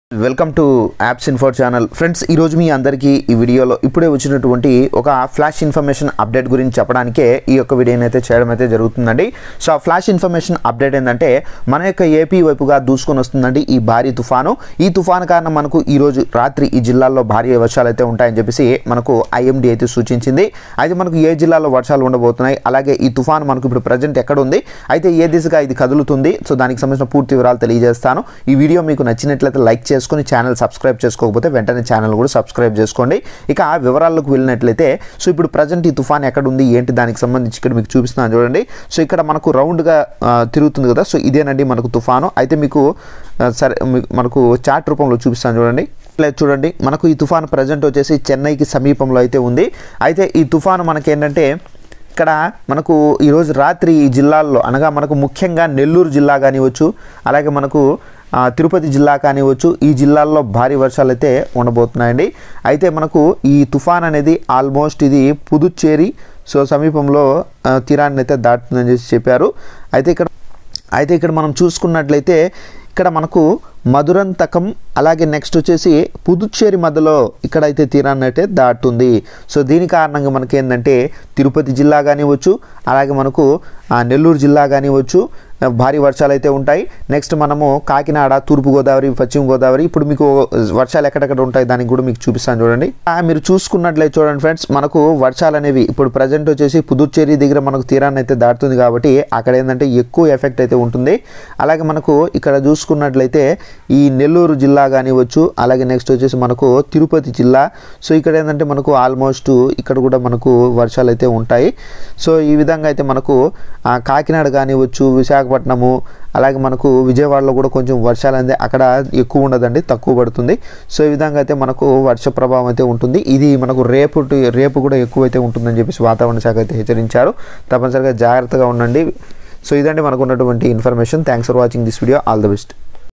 Welcome to apps info channel friends ఈరోజు మీ అందరికీ ఈ వీడియోలో ఇప్పుడే వచ్చినటువంటి ఒక ఫ్లాష్ ఇన్ఫర్మేషన్ అప్డేట్ గురించి చెప్పడానికే ఈ యొక్క వీడియోని అయితే చేయడం అయితే జరుగుతుందండి. సో ఆ ఫ్లాష్ ఇన్ఫర్మేషన్ అప్డేట్ ఏంటంటే మన యొక్క ఏపీ వైపుగా దూసుకొని వస్తుందండి ఈ భారీ తుఫాను. ఈ తుఫాను కారణం మనకు ఈరోజు రాత్రి ఈ జిల్లాల్లో భారీ వర్షాలు అయితే ఉంటాయని చెప్పేసి మనకు ఐఎండీ అయితే సూచించింది. అయితే మనకు ఏ జిల్లాలో వర్షాలు ఉండబోతున్నాయి, అలాగే ఈ తుఫాను మనకు ఇప్పుడు ప్రజెంట్ ఎక్కడ ఉంది, అయితే ఏ దిశగా ఇది కదులుతుంది, సో దానికి సంబంధించిన పూర్తి వివరాలు తెలియజేస్తాను. ఈ వీడియో మీకు నచ్చినట్లయితే లైక్ చేసుకొని ఛానల్ సబ్స్క్రైబ్ చేసుకోకపోతే వెంటనే ఛానల్ కూడా సబ్స్క్రైబ్ చేసుకోండి. ఇక ఆ వివరాలకు వెళ్ళినట్లయితే సో ఇప్పుడు ప్రజెంట్ ఈ తుఫాన్ ఎక్కడ ఉంది ఏంటి దానికి సంబంధించి ఇక్కడ మీకు చూపిస్తున్నాను చూడండి. సో ఇక్కడ మనకు రౌండ్గా తిరుగుతుంది కదా, సో ఇదేనండి మనకు తుఫాను. అయితే మీకు సరే మనకు చార్ట్ రూపంలో చూపిస్తాను చూడండి. చూడండి మనకు ఈ తుఫాను ప్రజెంట్ వచ్చేసి చెన్నైకి సమీపంలో అయితే ఉంది. అయితే ఈ తుఫాను మనకేంటంటే ఇక్కడ మనకు ఈరోజు రాత్రి ఈ జిల్లాల్లో అనగా మనకు ముఖ్యంగా నెల్లూరు జిల్లా కానివచ్చు, అలాగే మనకు తిరుపతి జిల్లా కానివచ్చు, ఈ జిల్లాల్లో భారీ వర్షాలు అయితే ఉండబోతున్నాయండి. అయితే మనకు ఈ తుఫాన్ అనేది ఆల్మోస్ట్ ఇది పుదుచ్చేరి సో సమీపంలో తీరాన్ని అయితే దాటుతుందని చెప్పారు. అయితే ఇక్కడ మనం చూసుకున్నట్లయితే ఇక్కడ మనకు మధురంతకం అలాగే నెక్స్ట్ వచ్చేసి పుదుచ్చేరి మధ్యలో ఇక్కడైతే తీరాన్ని అయితే దాటుతుంది. సో దీని కారణంగా మనకి ఏంటంటే తిరుపతి జిల్లా కానివచ్చు, అలాగే మనకు నెల్లూరు జిల్లా కానివచ్చు భారీ వర్షాలు అయితే ఉంటాయి. నెక్స్ట్ మనము కాకినాడ, తూర్పుగోదావరి, పశ్చిమ గోదావరి ఇప్పుడు మీకు వర్షాలు ఎక్కడెక్కడ ఉంటాయి దానికి కూడా మీకు చూపిస్తాను చూడండి. మీరు చూసుకున్నట్లయితే చూడండి ఫ్రెండ్స్, మనకు వర్షాలు అనేవి ఇప్పుడు ప్రజెంట్ వచ్చేసి పుదుచ్చేరి దగ్గర మనకు తీరాన్ని అయితే దాటుతుంది కాబట్టి అక్కడ ఏంటంటే ఎక్కువ ఎఫెక్ట్ అయితే ఉంటుంది. అలాగే మనకు ఇక్కడ చూసుకున్నట్లయితే ఈ నెల్లూరు జిల్లా కానివచ్చు, అలాగే నెక్స్ట్ వచ్చేసి మనకు తిరుపతి జిల్లా, సో ఇక్కడ ఏంటంటే మనకు ఆల్మోస్ట్ ఇక్కడ కూడా మనకు వర్షాలు అయితే ఉంటాయి. సో ఈ విధంగా అయితే మనకు కాకినాడ కానివచ్చు, విశాఖపట్నము, అలాగే మనకు విజయవాడలో కూడా కొంచెం వర్షాలు అనేది అక్కడ ఎక్కువ ఉండదండి, తక్కువ పడుతుంది. సో ఈ విధంగా అయితే మనకు వర్ష ప్రభావం అయితే ఉంటుంది. ఇది మనకు రేపు కూడా ఎక్కువ అయితే ఉంటుందని చెప్పేసి వాతావరణ శాఖ అయితే హెచ్చరించారు. తప్పనిసరిగా జాగ్రత్తగా ఉండండి. సో ఇదండి మనకు ఉన్నటువంటి information. Thanks for watching this video. All the best.